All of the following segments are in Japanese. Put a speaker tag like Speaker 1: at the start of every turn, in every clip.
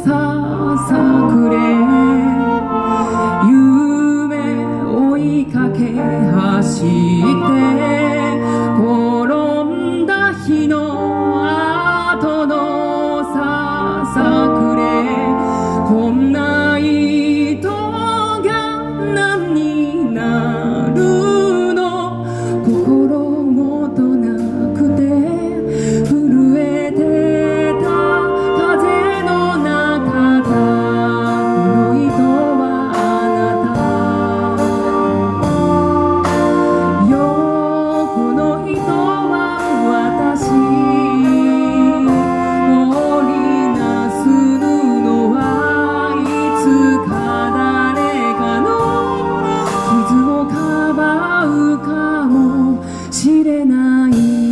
Speaker 1: ささくれ夢追いかけ走って転んだ日の後のささくれこんな糸が何になるの心もとなくて震えてた風の中だこの糸はあなたよこの糸は私織りなす布はいつか誰かの傷をかばうかもしれない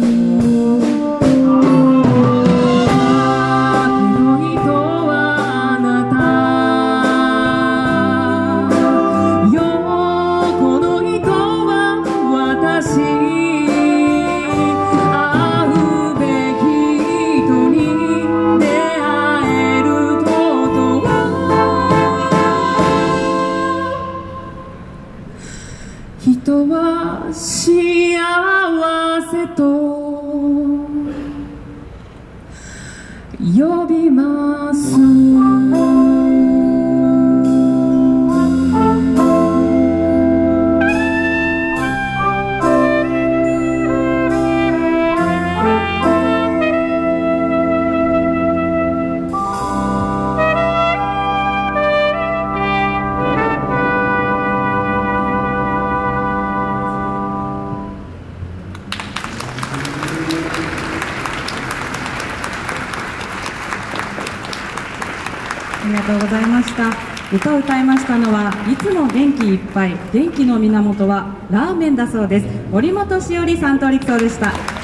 Speaker 1: 人は幸せと呼びます
Speaker 2: ありがとうございました。歌を歌いましたのは、いつも元気いっぱい、元気の源はラーメンだそうです。森本しおりさんと力奏でした。